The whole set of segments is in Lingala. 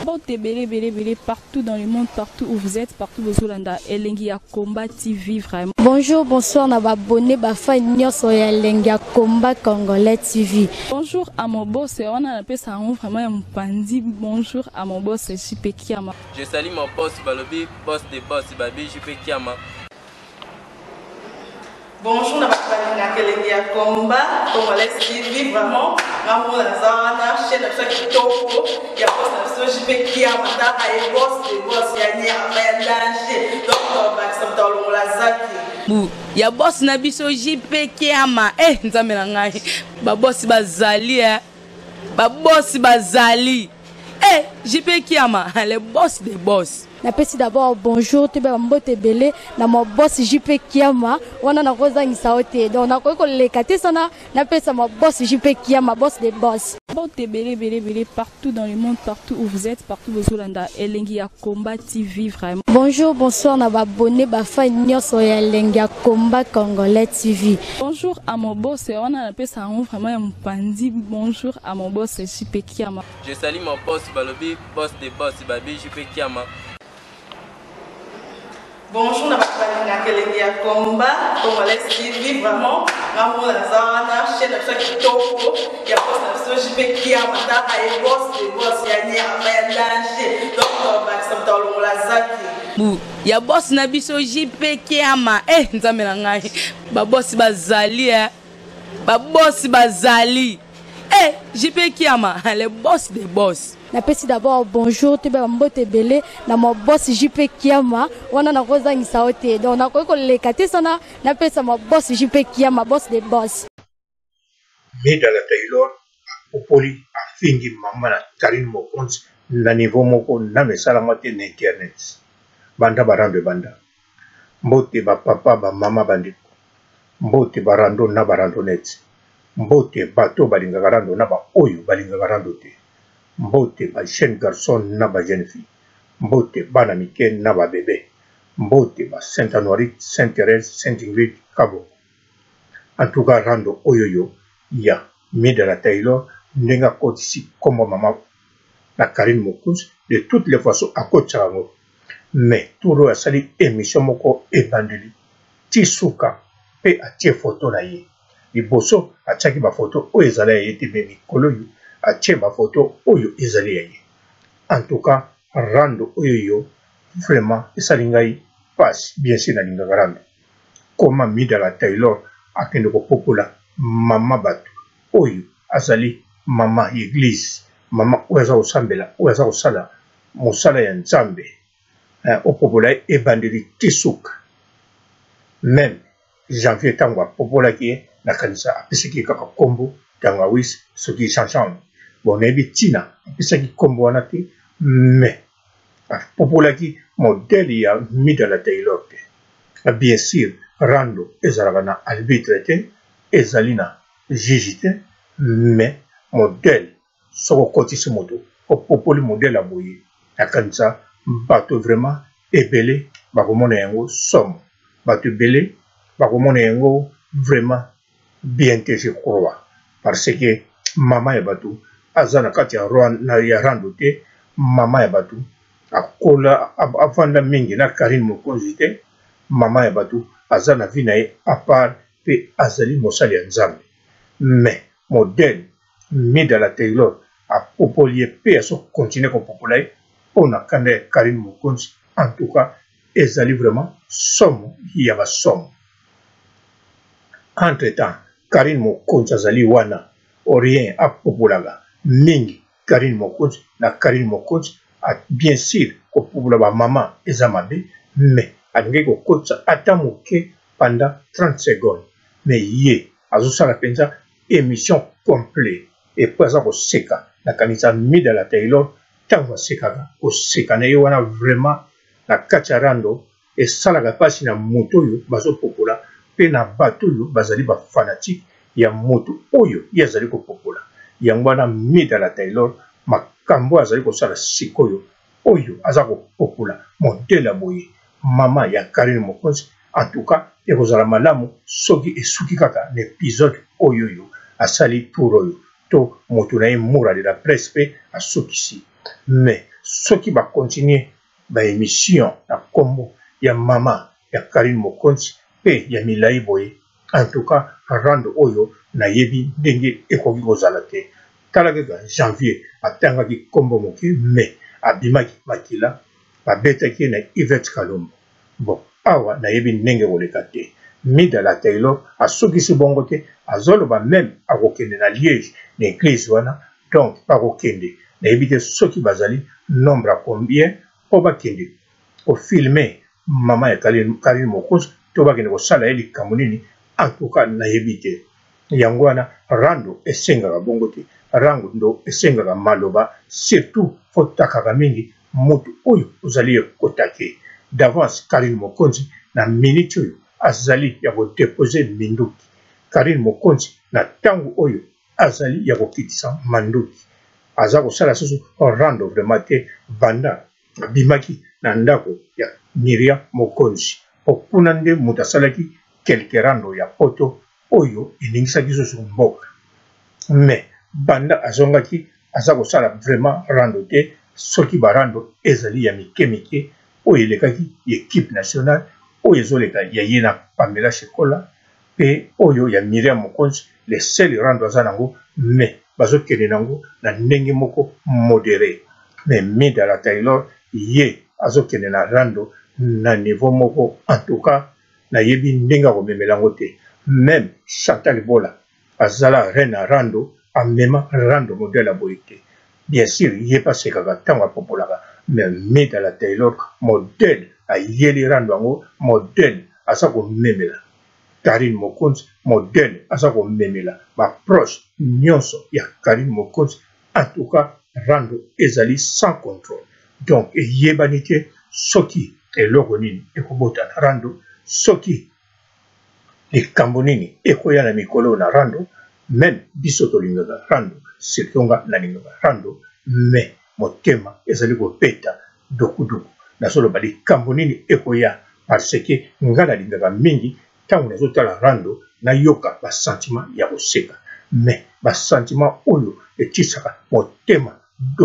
Bon, belé, partout dans le monde, partout où vous êtes, partout où vous êtes, Elengia Combat TV, vraiment. Bonjour, bonsoir, na abonné, fa nyonso ya Elengia Combat Congolais TV. Bonjour à mon boss, on a appelé ça vraiment un pandi. Bonjour à mon boss, JP Kiama. Je salue mon boss, Balobi, boss des boss, Babi, JP Kiama. Bonjour, na Elengia Combat Congolais TV, vraiment. Maman la zana, chaîne de chaque topo, il y a pas de JP Kiama, et boss des boss, il y a un danger. Donc, on va s'entendre la zaki. Ya boss na biso JP Kiama nzambe na ngai ba boss bazali ba boss bazali JP Kiama le boss des boss. Napesi d'abord bonjour te ba mbote belé na mo boss JP Kiama wana na kozangisa ote donc na ko lekate sana napesa mo boss JP Kiama boss des boss. Bon, belé, partout dans le monde, partout où vous êtes, partout où vous êtes, Elengia Combat TV, vraiment. Bonjour, bonsoir, na abonné, fa nyonso ya Elengia Combat Congolais TV. Bonjour à mon boss, on a appelé ça vraiment un pandi. Bonjour à mon boss, JP Kiama. Je salue mon boss, Balobi, boss des boss, Babi, JP Kiama. Bonjour, na Elengia Combat Congolais TV, vraiment. Maman la zana, chaîne de chaque topo, il y a pas de JP Kiama, et boss des boss, il y a un danger. Donc, on va s'entendre la zaki. Ya boss na biso JP Kiama nzambe na ngai ba boss bazali ba boss bazali JP Kiama le boss des boss. Napesi d'abord bonjour te ba mbote belé na mo boss JP Kiama wana na kozangisa ote donc na ko lekate sana napesa mo boss JP Kiama boss des boss. Medala Taylor opoli afingi mama na Karine Mokonzi na niveau moko na mesala mate na internet banda barando banda mbote ba papa ba mama bandiko mbote barando na barando net mbote bato balinga garando na ba oyo balinga garando te mbote ba jeune garçon na ba jeune fille mbote bana mike na ba bébé mbote ba Sainte Honorine Sainte Thérèse Sainte Ingrid Kabo en tout cas rando oyoyo ya Medala Taylor ndenga kotisi kombo mama na Karine Mokonzi de toutes les façons à Kotsango. Mais tout a sali émission moko ebandeli tisuka pe atie photo na ye liboso atiaki ba photo oyo ezali ya ye te me mikolo yo atie ba photo oyo ezali ya ye. En tout cas rando oyo yo vraiment esali ngai passe bien sûr na lingaka rando koma Medala Taylor akende kopopola mama bato oyo azali mama église mama oyo aza kosambela oyo aza kosala mosala ya nzambe opopola ebandeli tisuka même janvier ntango apopolaki ye na kanisa apesaki kaka kombo ntango awisi soki chanchambe bon nayebi ntina apesaki kombo wana te mais apopolaki modele ya Medala Taylor te bien sûr rando ezalaka na arbitre te ezali na juge te mais modele soko kotisi moto opopoli modele aboye na kanisa bato vraiment ebele bakomona yango somme bato ebele bakomona yango vraiment bien te je crois parce que mama ya bato aza na kati ya rando te mama ya bato akola avanda mingi na Karine Mokonzi te mama ya bato aza na vie na ye à part pe azali mosali ya nzambe mais modèle Medala Taylor apopoli ye pe aso continue kopopola ye mpona kanda ya Karine Mokonzi. En tout cas ezali vraiment somme ya basomme. Entre temps Karine Mokonzi azali wana orien apopolaka mingi Karine Mokonzi na Karine Mokonzi bien sûr kopopola ba mama eza mabe mais alingi kokotisa ata moke pendant 30 secondes mais ye azosala mpenza émission complet epo aza koseka na kanisa Medala Taylor ntango asekaka koseka na ye wana vraiment na kati ya rando esalaka mpasi na moto oyo bazopopola mpe na bato oyo bazali bafanatike ya moto oyo ye azali kopopola yango wana Medala Taylor makambo azali kosala sikoyo oyo aza kopopola modele boye mama ya Karine Mokonzi. En tout cas ekozala malamu soki esuki kaka na épisode oyo asali tour oyo to moto na ye mura de la presse pe asukisi mais soki ba continuer ba émission na kombo ya mama ya Karine Mokonzi pe ya milai boye. En tout cas, rando oyo na yebi ndenge ekoki kozala te. Tala kaka janvier atangaki kombo moke me abimaki makila babetaki na Yvette Kalombo. Bon, awa na yebi ndenge koleka te. Midala Taylor asokisi bongo te, azoloba même akokende na Liège na église wana, donc bakokende na yebi te soki bazali nombre à combien po bakende kofilme mama ya Karine Mokonzi to bakende kosala ye likambo nini. En tout cas na yebi te. Yango wana rando esengaka bongo te, rango ndo esengaka maloba, surtout fotakaka mingi motu oyo ozali kotake d'avance. Karine Mokonzi na minute oyo azali ya kodepose minduki, Karine Mokonzi na tango oyo azali ya kokitisa manduki, aza kosala susu rando vraiment te. Banda abimaki na ndako ya Miriam Mokonzi okuna nde mutu asalaki kelke rando ya poto oyo eningisaki susu mboka, mais banda azongaki aza kosala vraiment rando te. Soki barando ezali ya mike oyo elekaki équipe nationale oyo ezoleka ya ye na Pamela Shikola pe oyo ya Miriam Mokonzi, les seuls rando aza nango, mais bazokende nango na ndenge moko modéré. Mais Midala Taylor ye azokende na rando na niveau moko, en tout cas na yebi ndenge akomemelango te. Même Chantal Bola azala reine à rando, amema rando modèle à boité. Bien sûr, il n'y a pas ce qu'il y a tant à popolaka, mais Midala Taylor modèle à yeli rando modèle à ça qu'on memela. Karine Mokonzi modèle à ça qu'on memela. Ma proche nyonso ya Karine Mokonzi, en tout cas rando ezali sans contrôle. Donc yebanite soki elogonini ekobota na rando, soki likambo nini ekoya na mikolo na rando, même biso tolingaka rando, setonga na lingaka rando, mais motema ezali kopeta dokuduku nasoloba likambo nini ekoya, parce que nga nalingaka mingi ntango nazotala rando nayoka basentiment ya koseka, mais basentiment oyo etisaka motema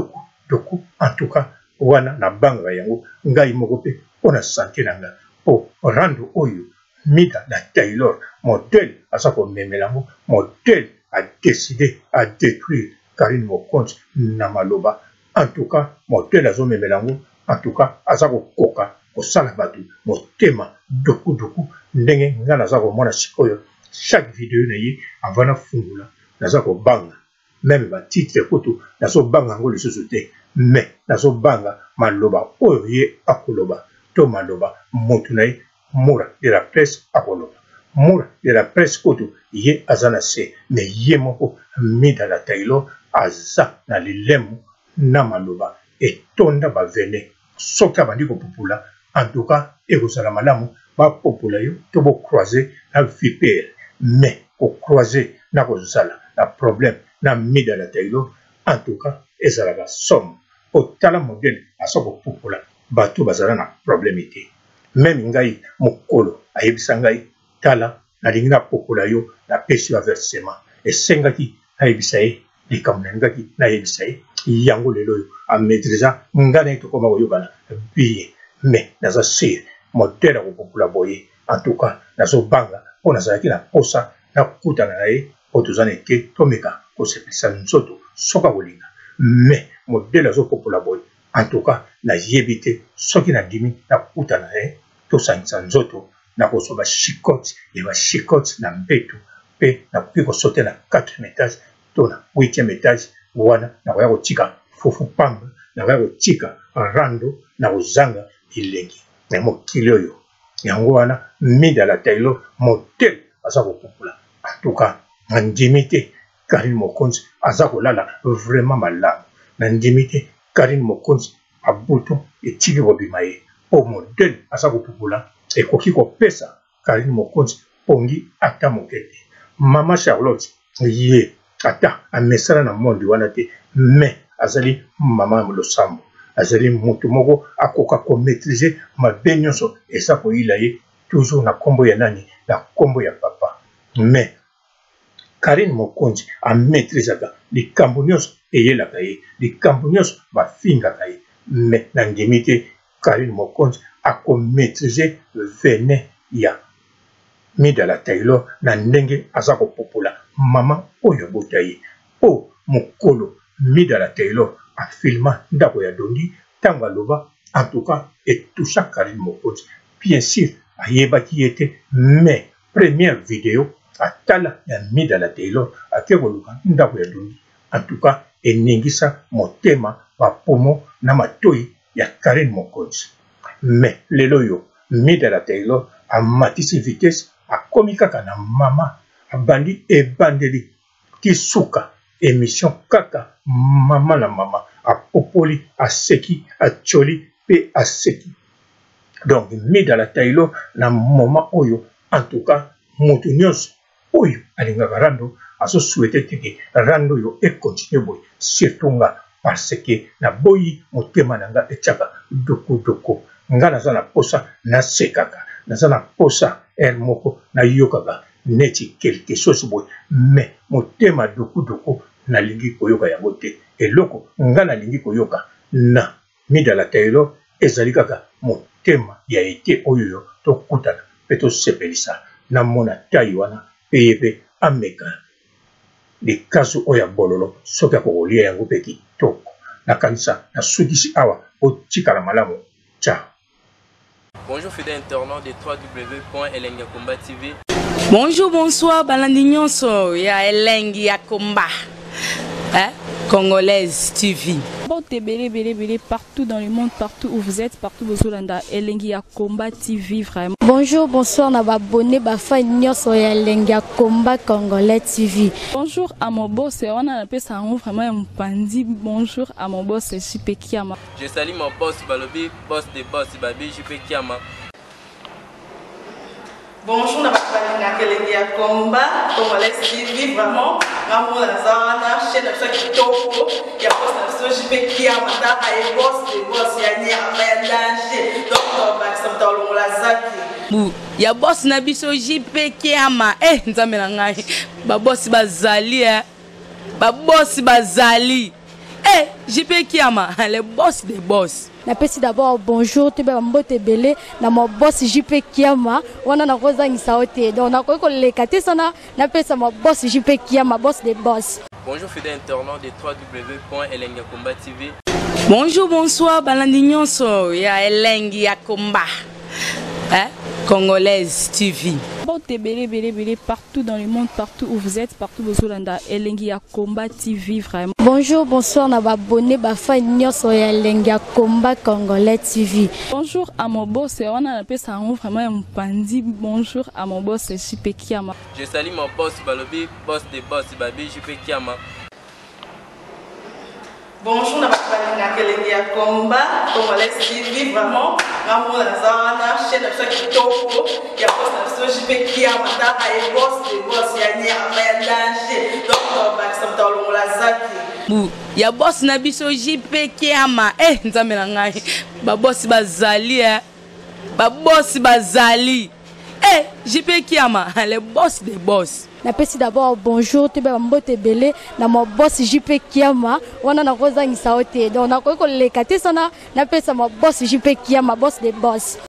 doku. En tout cas wana na banga yango ngai moko pe mpona sante na nga po rando oyo Midala Taylor modèle aza komemelango, modèle a décidé à détruire Karine Mokonzi na maloba. En tout cas modèle azomemelango, en tout cas aza kokoka kosala batu motema doku ndenge nga naza komona sikoyo chaque vidéo na ye avana fungula naza kobanga même ba titre kutu nazo banga ngo lisusu te, mais nazo banga maloba oyo ye akoloba to maloba motu na ye mura de la presse akoloba mura de la presse kutu ye azana se, mais ye moko Midala Taylor aza na lilemu na maloba etonda bavene soka bandi kopopula. En tout cas ekozala malamu bapopula yo to bocroise na vipere, mais ocroise na kozala na problème na Midala Taylor. En tout cas ezalaka somme otala modèle aso kopopula bato bazala na problème te. Même ngai mokolo ayebisa ngai tala nalingi na popula yo na pesi ya versement, esengaki ayebisa ye likambo na ngaki nayebisa ye yango lelo oyo amaîtrisa nga na ye tokoma koyokana biye, mais naza sire modèle akopopula boye. En tout cas nazobanga mpo nazalaki na posa nakutana na ye po tozana eke tomeka kosepelisa nzoto soka kolinga, mais modèle azopopula boye. En tout cas nayebi te soki nandimi nakutana na ye tosangisa nzoto nakosoba shikote ya bashikote na mbeto mpe nakoki kosote na 4e étage to na 8e étage wana nakoya kotika fufu pamba, nakoya kotika rando na kozanga bilengi na mokili oyo. Yango wana Midala Taylor modèle aza kopopula. En tout cas nandimi te Karine Mokonzi aza kolala vraiment malamu, nandimi te Karine Mokonzi abutu etiki kobima ye po modèle aza kopopula ekoki kopesa Karine Mokonzi pongi ata moke te. Mama Charlotte ye ata amesala na monde wana te, mais azali mama losambo, azali mutu moko akoka komaîtriser mabe nyonso eza koyila ye toujours na kombo ya nani, na kombo ya papa. Mais Karine Mokonzi amaîtrisaka likambo nyonso eyelaka ye, likambo nyonso bafingaka ye. mais nandimi te Karine Mokonzi akomaîtriser venin ya Midala Taylor na ndenge aza kopopola mama oyo bota ye o mokolo Midala Taylor afilma ndako ya Dondi ntango aloba en tout cas etoucha Karine Mokonzi bien sûr ayebaki ete mais première vidéo atala ya Midala Taylor ake koluka ndako ya Dondi en tout cas eningisa motema bapomo na matoi ya Karine Mokonzi mais lelo yo Midala Taylor amatisi vitesse akomi kaka na mama abandi ebandeli kisuka émission kaka mama na mama apopoli aseki acholi pe aseki donc Midala Taylor na moment oyo en tout cas moto nyonso oyo alingaka rando aso souhaité teke rando yo e continue boy surtout nga parce que na boyi motema nanga etiaka doko nga naza na posa na sekaka naza na posa el moko na yokaka neti quelque chose boy mais motema doko nalingi koyoka yango te eloko nga nalingi koyoka na Midala Taylor ezali kaka motema ya ete oyo tokutana pe tosepelisa na mona tai wana pe ameka de kaso oya bololo soki akokolia yango pe kitoko nakanisa nasukisi awa otikala malamu. Ciao. Bonjour fidèles internautes de www.elengiakomba TV. Bonjour, bonsoir, balandi nyonso ya Elengi ya Komba. Congolaise TV. Bon, belé, partout dans le monde, partout où vous êtes, partout où vous êtes, Elengi ya Komba TV, vraiment. Bonjour, bonsoir, na abonné, fan nyonso ya Elengi ya Komba Congolais TV. Bonjour à mon boss, on a appelé ça vraiment un pandi. Bonjour à mon boss, JP Kiama. Je salue mon boss Balobi, boss des boss, Babi JP Kiama. Bonjour, na Elengi ya Komba Congolais TV, vraiment. Maman la zana, chaîne de chaque kitoko, ya boss na JP Kiama, ta ay boss des boss, ya nyama ya danger. Donc ba ça dans la zaki. Ya boss na biso JP Kiama. Nzambe na ngai. Ba boss bazali ba boss bazali. JP Kiama, le boss des boss. Napesi d'abord bonjour tu ba mbote belé na mo boss JP Kiama wana na koza ngisaote donc na ko lekate sana napesa mo boss JP Kiama boss des boss. Bonjour fidèles internautes de www.elengiakomba TV. Bonjour, bonsoir, balandi nyonso ya Elengi ya Komba. Congolaise TV. Bon, belé, partout dans le monde, partout où vous êtes, partout où vous êtes, Elengi ya Komba TV, vraiment. Bonjour, bonsoir, na abonné, fan nyonso ya Elengi ya Komba Congolais TV. Bonjour à mon boss, on a appelé ça vraiment un pandi. Bonjour à mon boss, JP Kiama. Je salue mon boss Balobi, boss des boss, Babi JP Kiama. Bonjour, na Elengi ya Komba Congolais TV, vraiment. Maman la zana, chaîne de chaque kitoko, ya boss na JP Kiama, ta ay boss des boss, ya nyama ya danger. Donc ba ça dans la zaki. Ya boss na biso JP Kiama. Nzambe na ngai. Ba boss bazali ba boss bazali. JP Kiama, le boss des boss. Napesi d'abord bonjour tu ba mbote belé na mo boss JP Kiama wana na koza ngisaote donc na ko lekate sana napesa mo boss JP Kiama boss des boss.